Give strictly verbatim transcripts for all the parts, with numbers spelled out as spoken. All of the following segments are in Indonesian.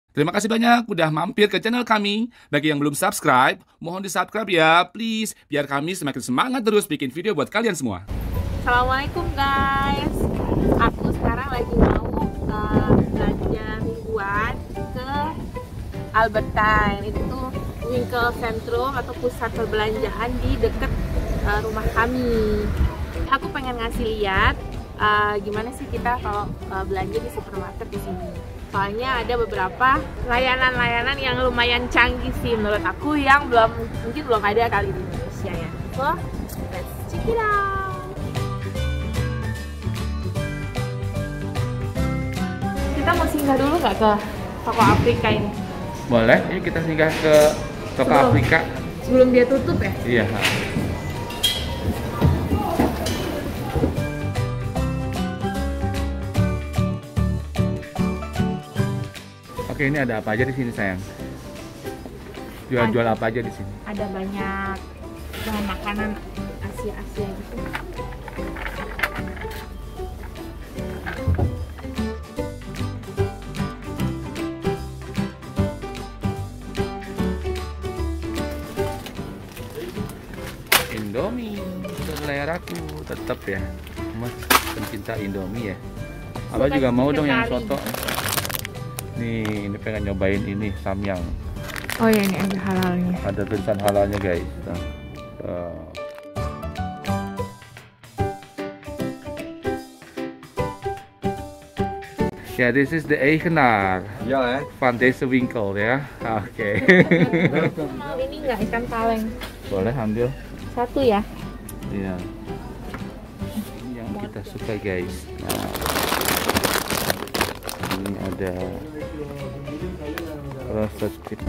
Terima kasih banyak udah mampir ke channel kami. Bagi yang belum subscribe, mohon di-subscribe ya, please. Biar kami semakin semangat terus bikin video buat kalian semua. Assalamualaikum guys. Aku sekarang lagi mau uh, belanja mingguan ke Albertine. Itu tuh Winkle Centrum atau pusat perbelanjaan di deket uh, rumah kami. Aku pengen ngasih lihat uh, gimana sih kita kalau uh, belanja di supermarket di sini. Soalnya ada beberapa layanan-layanan yang lumayan canggih sih menurut aku, yang belum mungkin belum ada kali di Indonesia ya. So, let's check it out. Kita mau singgah dulu nggak ke toko Afrika ini? Boleh, yuk kita singgah ke toko Sebelum- Afrika. Sebelum dia tutup ya? Iya. Oke, ini ada apa aja di sini sayang? Jual-jual apa aja di sini? Ada banyak bahan makanan Asia-Asia gitu. Indomie, seleraku tetap ya. Mas pencinta Indomie ya. Abah Suka juga mau dong yang sekali. soto. Nih, ini pengen nyobain ini samyang. Oh ya, ini ada halalnya. Ada tulisan halalnya guys. Tuh. Tuh. Ya, this is the Eigenaar Ja, hè? van deze winkel ya. Oke. Mau ini nggak ikan kaleng? Boleh ambil. Satu ya? Iya. Ini yang kita suka guys. Nah, ini ada roasted chips.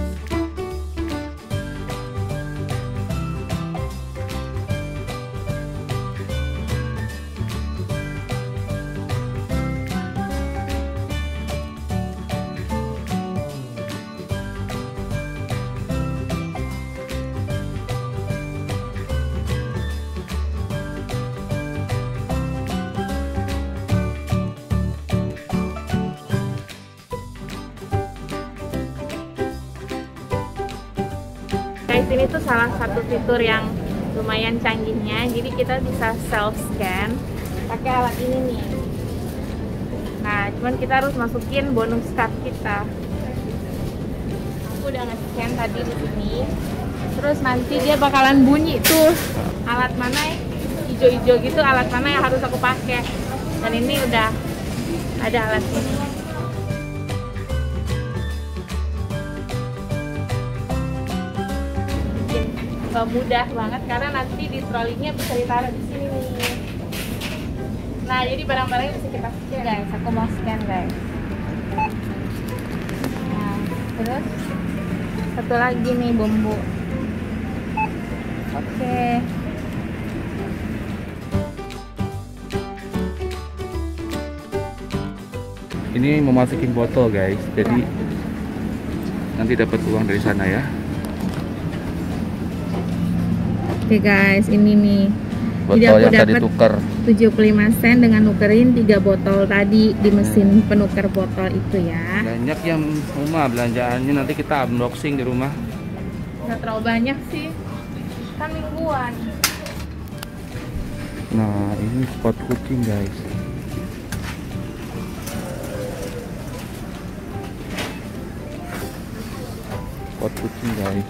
Guys, ini tuh salah satu fitur yang lumayan canggihnya. Jadi kita bisa self scan pakai alat ini nih. Nah, cuman kita harus masukin bonus card kita. Aku udah nge-scan tadi di sini. Terus nanti dia bakalan bunyi tuh alat mana ya? Hijau-hijau gitu, alat mana yang harus aku pakai. Dan ini udah ada alat ini. Uh, mudah banget karena nanti di trolinya bisa ditaruh di sini nih. Nah, jadi barang-barangnya bisa kita scan guys. Aku mau scan guys. Nah, terus satu lagi nih bumbu. Oke. Ini memasukin botol guys. Jadi nanti dapat uang dari sana ya. Oke guys, ini nih. Jadi Botol aku yang tadi dapat tuker. tujuh puluh lima sen dengan nukerin tiga botol tadi di mesin penukar botol itu ya. Banyak yang rumah belanjaannya, nanti kita unboxing di rumah. Nggak terlalu banyak sih. Kan mingguan. Nah, ini spot kucing guys. Spot kucing guys.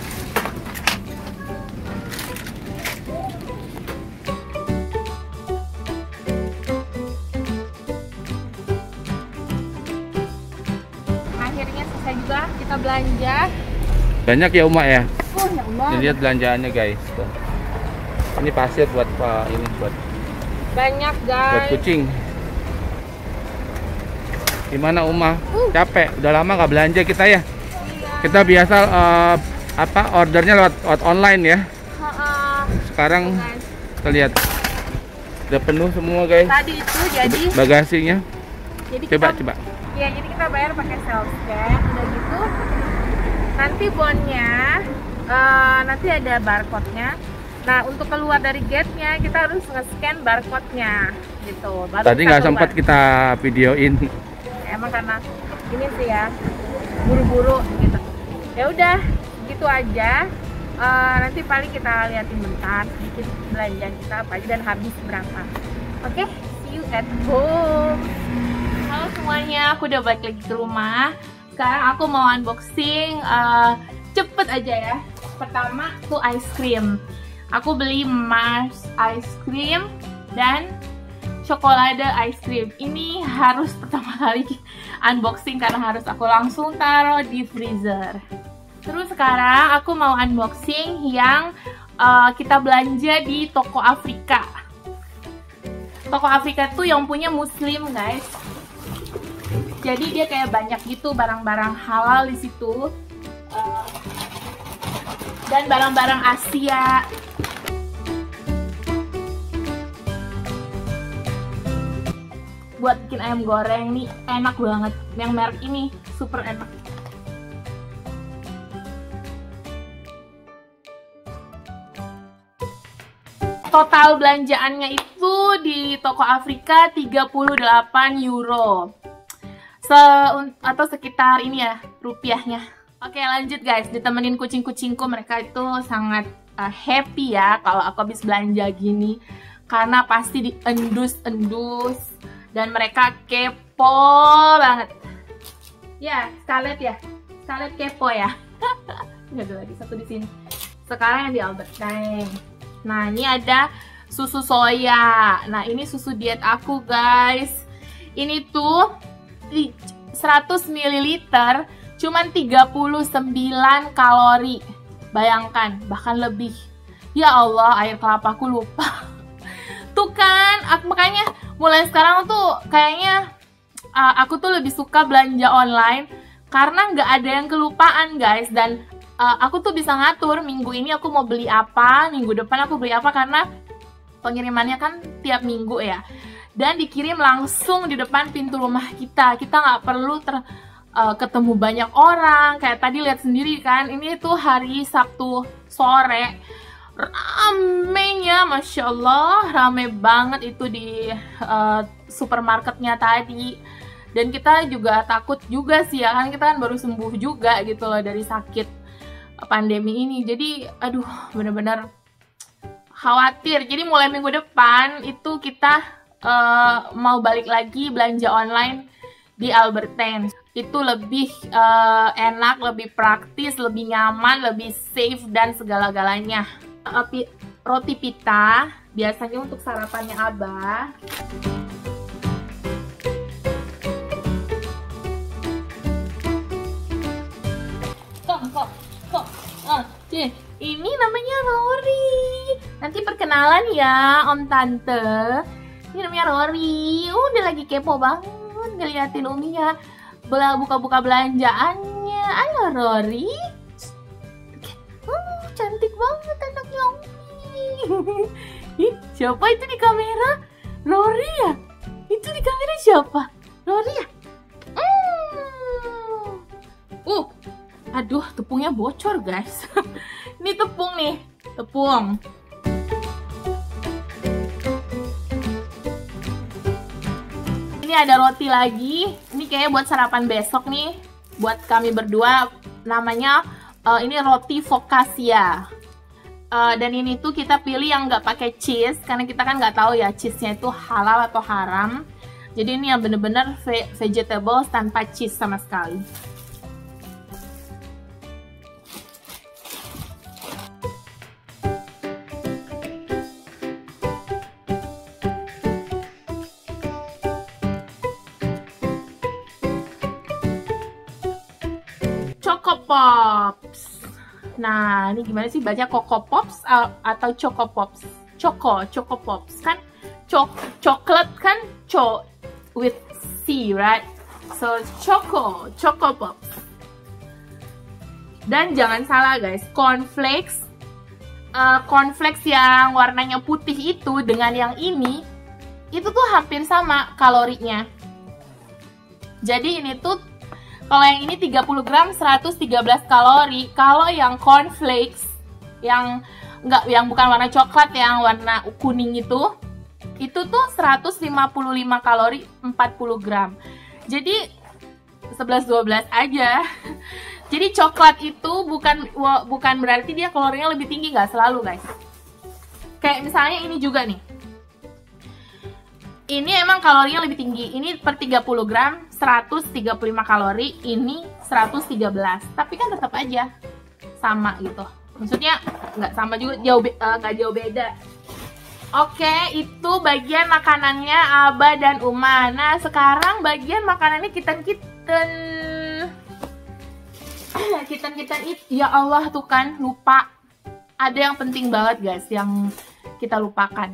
Akhirnya selesai juga kita belanja. Banyak ya Uma ya. Oh ya Allah. Ini lihat belanjaannya guys. Tuh. Ini pasir buat uh, ini buat Banyak buat guys. kucing. Gimana Uma? Uh. Capek? Udah lama nggak belanja kita ya? Iya. Kita biasa uh, apa ordernya lewat, lewat online ya. Ha-ha. Sekarang Guys. kita lihat udah penuh semua guys. Tadi itu jadi Bagasinya. jadi Coba kita, coba. Ya, jadi kita bayar pakai self scan. Udah gitu nanti bonnya eh, nanti ada barcode-nya. Nah, untuk keluar dari gate-nya kita harus nge-scan barcode-nya gitu. Baru Tadi kita nggak keluar. sempat kita videoin. Emang karena ini sih ya, buru-buru gitu. Ya udah gitu aja. Uh, nanti paling kita liatin bentar sedikit belanjaan kita apa aja dan habis berapa. Oke, okay, see you at home. Halo semuanya, aku udah balik lagi ke rumah. Sekarang aku mau unboxing, uh, cepet aja ya. Pertama tuh ice cream. Aku beli Mars ice cream dan Chocolade ice cream. Ini harus pertama kali unboxing karena harus aku langsung taruh di freezer. Terus sekarang aku mau unboxing yang uh, kita belanja di toko Afrika. Toko Afrika tuh yang punya Muslim, guys. Jadi dia kayak banyak gitu barang-barang halal di situ. Uh, dan barang-barang Asia. Buat bikin ayam goreng nih enak banget. Yang merek ini super enak. Total belanjaannya itu di toko Afrika tiga puluh delapan euro. Se atau sekitar ini ya rupiahnya. Oke, lanjut guys, ditemenin kucing-kucingku, mereka itu sangat uh, happy ya kalau aku habis belanja gini karena pasti diendus-endus dan mereka kepo banget. Ya, Scarlett ya. Scarlett kepo ya. Nggak ada lagi satu di sini. Sekarang yang di Albertine. Nah, ini ada susu soya. Nah, ini susu diet aku, guys. Ini tuh seratus mililiter cuman tiga puluh sembilan kalori. Bayangkan, bahkan lebih. Ya Allah, air kelapaku lupa. Tuh kan, aku, makanya mulai sekarang tuh kayaknya uh, aku tuh lebih suka belanja online karena nggak ada yang kelupaan, guys. Dan Uh, aku tuh bisa ngatur minggu ini aku mau beli apa, minggu depan aku beli apa, karena pengirimannya kan tiap minggu ya. Dan dikirim langsung di depan pintu rumah kita. Kita nggak perlu ter, uh, ketemu banyak orang. Kayak tadi lihat sendiri kan, ini tuh hari Sabtu sore. Ramenya, Masya Allah, rame banget itu di uh, supermarketnya tadi. Dan kita juga takut juga sih ya, kan kita kan baru sembuh juga gitu loh dari sakit pandemi ini. Jadi aduh bener-bener khawatir. Jadi mulai minggu depan itu kita uh, mau balik lagi belanja online di Albertine. Itu lebih uh, enak, lebih praktis, lebih nyaman, lebih safe dan segala-galanya. uh, Roti pita biasanya untuk sarapannya Abah. Kok kok Oh, ini namanya Rory. Nanti perkenalan ya Om Tante. Ini namanya Rory. Uh, dia lagi kepo banget ngeliatin Uminya buka-buka belanjaannya. Ayo Rory. Uh, cantik banget anaknya Umi. Ih, siapa itu di kamera? Rory ya? Itu di kamera siapa? Rory ya? Hmm. Uh. Aduh, tepungnya bocor, guys. Ini tepung nih, tepung. Ini ada roti lagi. Ini kayaknya buat sarapan besok nih. Buat kami berdua, namanya uh, ini roti focaccia. Uh, dan ini tuh kita pilih yang nggak pakai cheese, karena kita kan nggak tahu ya cheese-nya itu halal atau haram. Jadi ini yang bener-bener ve vegetables tanpa cheese sama sekali. Choco Pops. Nah, ini gimana sih baca Coco Pops atau Choco Pops? Choco, Choco Pops kan Cok coklat kan cho with C, right? So Choco, Choco Pops. Dan jangan salah guys, cornflakes uh, cornflakes yang warnanya putih itu dengan yang ini itu tuh hampir sama kalorinya. Jadi ini tuh kalau yang ini tiga puluh gram seratus tiga belas kalori. Kalau yang cornflakes yang enggak, yang bukan warna coklat, yang warna kuning itu itu tuh seratus lima puluh lima kalori empat puluh gram. Jadi sebelas dua belas aja. Jadi coklat itu bukan bukan berarti dia kalorinya lebih tinggi, nggak selalu guys. Kayak misalnya ini juga nih. Ini emang kalorinya lebih tinggi. Ini per tiga puluh gram seratus tiga puluh lima kalori, ini seratus tiga belas. Tapi kan tetap aja sama gitu. Maksudnya nggak sama juga, jauh nggak uh, jauh beda. Oke, itu bagian makanannya Aba dan Uma. Nah, sekarang bagian makanannya kitten-kitten. Kitten-kitten itu, ya Allah tuh kan lupa. Ada yang penting banget guys yang kita lupakan.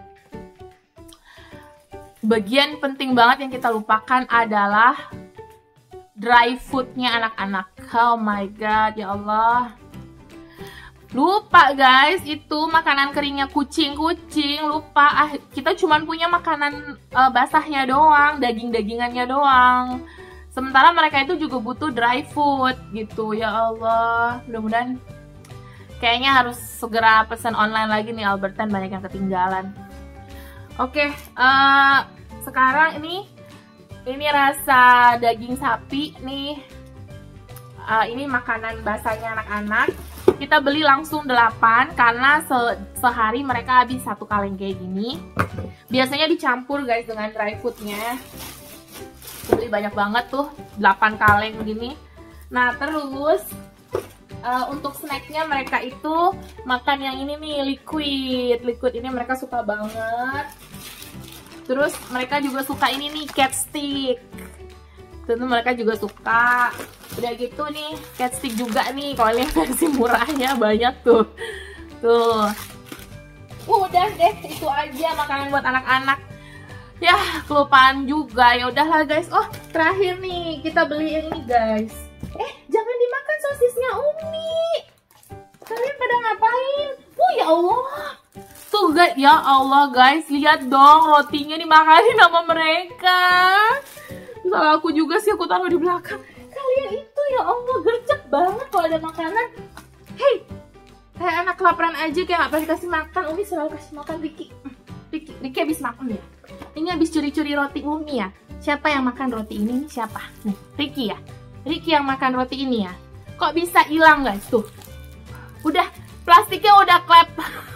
Bagian penting banget yang kita lupakan adalah dry foodnya anak-anak. Oh my god, ya Allah. Lupa guys, itu makanan keringnya kucing-kucing. Lupa, ah, kita cuma punya makanan uh, basahnya doang, daging-dagingannya doang. Sementara mereka itu juga butuh dry food gitu. Ya Allah, mudah-mudahan kayaknya harus segera pesan online lagi nih, Albertan banyak yang ketinggalan. Oke, uh, sekarang ini ini rasa daging sapi nih. Uh, ini makanan basahnya anak-anak. Kita beli langsung delapan karena se sehari mereka habis satu kaleng kayak gini. Biasanya dicampur guys dengan dry foodnya. Beli banyak banget tuh, delapan kaleng gini. Nah terus uh, untuk snacknya mereka itu makan yang ini nih, liquid. Liquid ini mereka suka banget. Terus mereka juga suka ini nih, cat stick. Tentu mereka juga suka. Udah gitu nih, cat stick juga nih. Kalau lihat versi murahnya banyak tuh. Tuh. Udah deh, itu aja makanan buat anak-anak. Ya, kelupaan juga. Ya udahlah guys. Oh, terakhir nih kita beli yang ini guys. Eh, jangan dimakan sosisnya Umi. Kalian pada ngapain? Oh ya Allah. Tuh guys, ya Allah guys, lihat dong rotinya dimakanin sama mereka. Salah aku juga sih, aku taruh di belakang. Kalian itu ya Allah, gercep banget kalau ada makanan. Hei, kayak anak kelaparan aja, kayak gak pernah dikasih makan. Umi selalu kasih makan Riki. Riki, Riki habis makan ya. Ini habis curi-curi roti Umi ya. Siapa yang makan roti ini? Siapa? Nih, Riki ya. Riki yang makan roti ini ya. Kok bisa hilang guys tuh? Udah, plastiknya udah klep.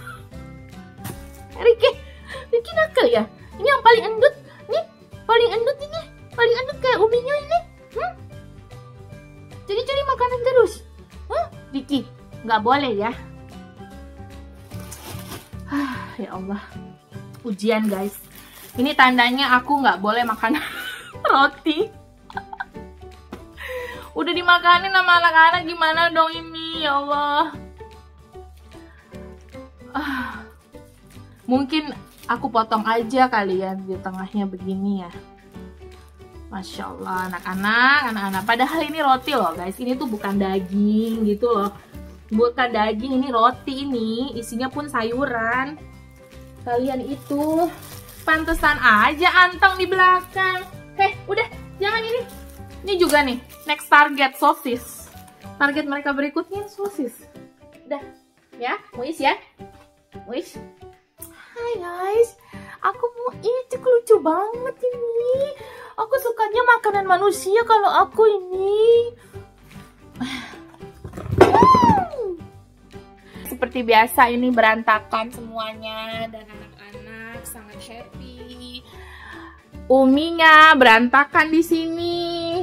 Riki, Riki nakal ya. Ini yang paling endut. Nih, paling endut ini. Paling endut kayak Uminya ini. Hmm? Curi-curi makanan terus. Huh? Riki, nggak boleh ya. Ya Allah. Ujian guys. Ini tandanya aku nggak boleh makan roti. Udah dimakanin sama anak-anak, gimana dong ini, ya Allah. Ah, mungkin aku potong aja kali ya di tengahnya begini ya. Masya Allah, anak-anak, anak-anak. Padahal ini roti loh guys, ini tuh bukan daging gitu loh. Bukan daging, ini roti ini. Isinya pun sayuran. Kalian itu pantesan aja anteng di belakang. Heh, udah, jangan ini. Ini juga nih, next target sosis. Target mereka berikutnya sosis. Udah, ya, Muis ya. Muis. Hai guys, aku mau ini lucu banget ini. Aku sukanya makanan manusia kalau aku ini. Seperti biasa ini berantakan semuanya dan anak-anak sangat happy. Uminya berantakan di sini.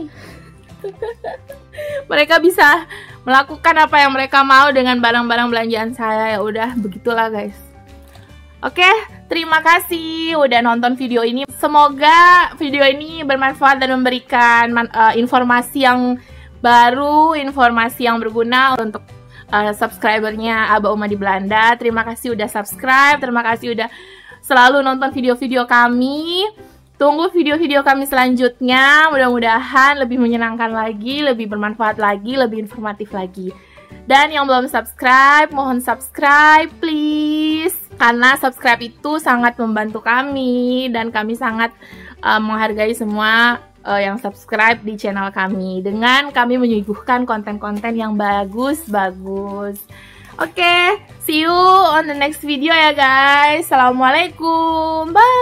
Mereka bisa melakukan apa yang mereka mau dengan barang-barang belanjaan saya. Ya udah, begitulah guys. Oke, terima kasih udah nonton video ini. Semoga video ini bermanfaat dan memberikan uh, informasi yang baru, informasi yang berguna untuk uh, subscribernya Aba Uma di Belanda. Terima kasih udah subscribe, terima kasih udah selalu nonton video-video kami. Tunggu video-video kami selanjutnya. Mudah-mudahan lebih menyenangkan lagi, lebih bermanfaat lagi, lebih informatif lagi. Dan yang belum subscribe, mohon subscribe please. Karena subscribe itu sangat membantu kami. Dan kami sangat uh, menghargai semua uh, yang subscribe di channel kami. Dengan kami menyuguhkan konten-konten yang bagus-bagus. Oke, okay, see you on the next video ya guys. Assalamualaikum, bye.